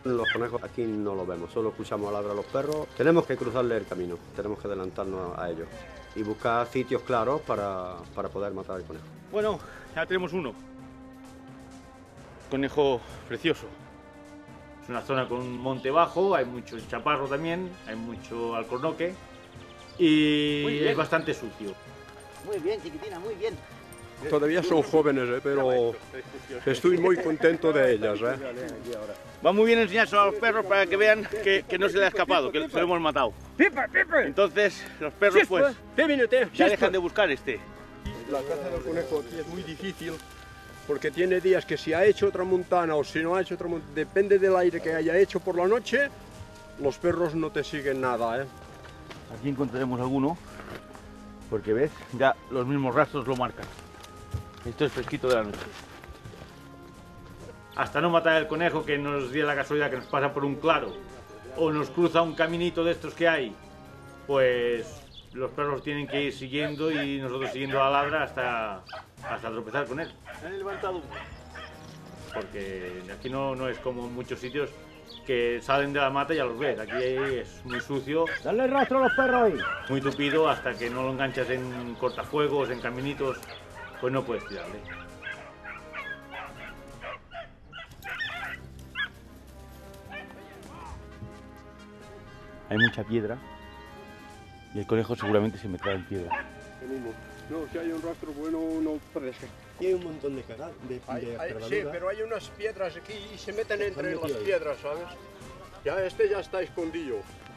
Los conejos aquí no los vemos, solo escuchamos ladrar a los perros. Tenemos que cruzarle el camino, tenemos que adelantarnos a ellos y buscar sitios claros para poder matar al conejo. Bueno, ya tenemos uno. Conejo precioso. Es una zona con un monte bajo, hay mucho chaparro también, hay mucho alcornoque y es bastante sucio. Muy bien, chiquitina, muy bien. Todavía son jóvenes, pero estoy muy contento de ellas. Va muy bien enseñárselo a los perros para que vean que no se le ha escapado, que se lo hemos matado. Entonces los perros pues ya dejan de buscar este. La caza del conejo aquí es muy difícil porque tiene días que si ha hecho tramontana o si no ha hecho tramontana, depende del aire que haya hecho por la noche, los perros no te siguen nada. Aquí encontraremos alguno, porque ves, ya los mismos rastros lo marcan. Esto es fresquito de la noche. Hasta no matar el conejo, que nos dé la casualidad que nos pasa por un claro o nos cruza un caminito de estos que hay, pues los perros tienen que ir siguiendo y nosotros siguiendo la ladra hasta tropezar con él. Han levantado. Porque aquí no es como en muchos sitios que salen de la mata y ya los ves. Aquí es muy sucio. Dale rastro a los perros ahí. Muy tupido, hasta que no lo enganchas en cortafuegos, en caminitos, pues no puedes tirarle. Hay mucha piedra y el conejo seguramente se meterá en piedra. No, si hay un rastro bueno no puede ser. Y hay un montón de cagadas, Sí, pero hay unas piedras aquí y se meten entre las piedras, ¿sabes? Ya este ya está escondido.